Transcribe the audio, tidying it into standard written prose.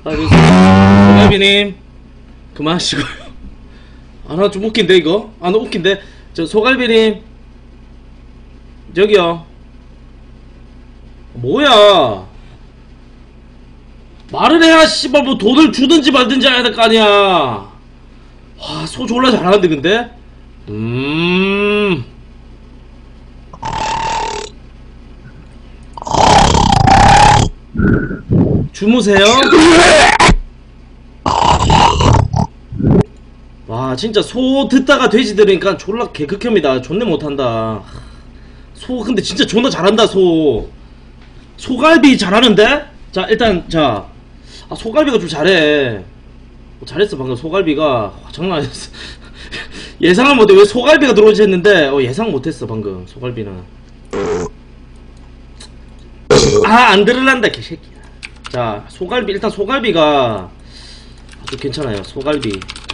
소갈비님 그만하시고요. 아 나 좀 웃긴데 이거? 아 나 웃긴데? 저 소갈비님 저기요 뭐야 말을 해야 씨발 뭐 돈을 주든지 말든지 해야 될 거 아니야. 와 소 졸라 잘하는데 근데? 주무세요? 와 진짜 소 듣다가 돼지 들으니까 졸라 개극혐이다. 존내 못한다. 소 근데 진짜 존나 잘한다. 소갈비 잘하는데? 자 일단 자 소갈비가 좀 잘해. 잘했어 방금. 소갈비가 와, 장난 아니었어. 예상을 못해. 왜 소갈비가 들어오지 했는데 예상 못했어 방금. 소갈비는 안 들을란다 개새끼야. 자 소갈비 일단 소갈비가 아주 괜찮아요. 소갈비